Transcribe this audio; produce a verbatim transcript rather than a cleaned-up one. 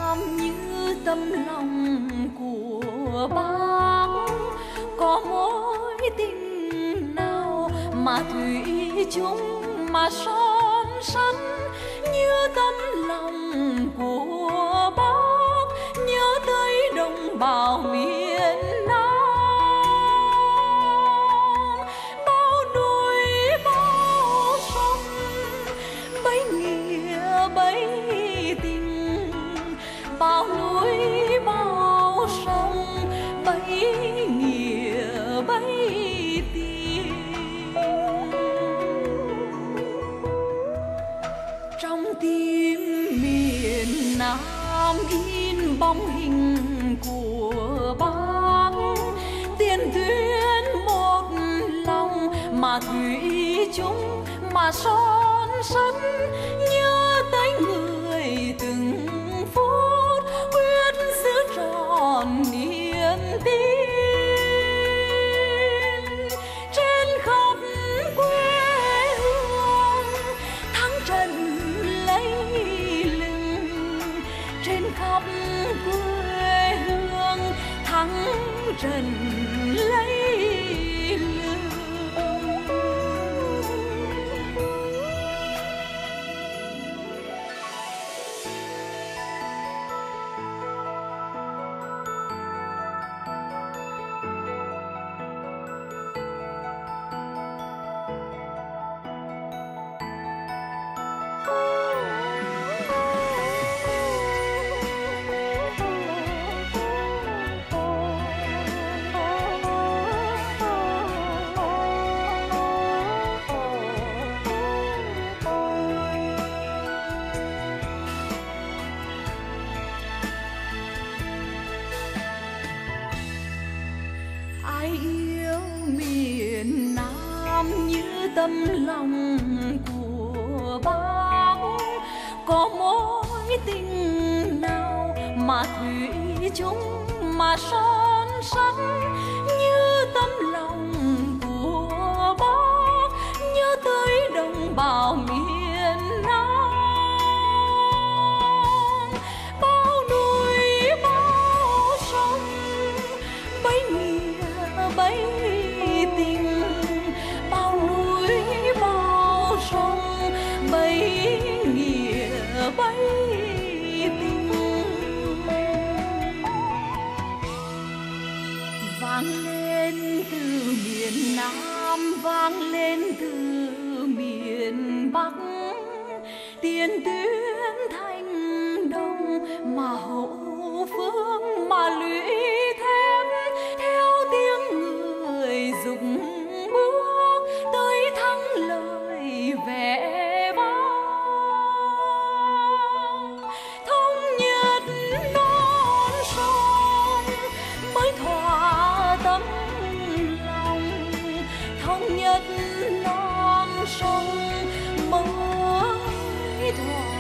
Nam như tấm lòng của bác, có mối tình nào mà thủy chung mà son sắt như tấm lòng của bác, nhớ tới đồng bào miền Nam. Bao núi bao sông bấy nghĩa bấy tình, bao núi bao sông bấy nghĩa bấy tình. Trong tim miền Nam in bóng hình của bác, tiền tuyến một lòng mà thủy chung mà son sắt, nhớ tới người từng phút quyết giữ trọn niềm tin. Trên khắp quê hương thắng trận lấy lừng, trên khắp quê hương thắng trận lấy lừng. Ai yêu miền Nam như tấm lòng của bác, có mối tình nào mà thủy chung mà son sắt như tấm lòng của bác, nhớ tới đồng bào miền Nam. Bao núi bao sông bấy nghĩa bấy tình, bao núi bao sông bấy nghĩa bấy tình. Vang lên từ miền Nam, vang lên từ miền Bắc, tiền tuyến thanh đông mà hậu phương mà lũy thép, theo tiếng người dùng bước tới thắng lợi vẻ vang. Thống nhất non sông mới thỏa tấm lòng, thống nhất non sông mới thỏa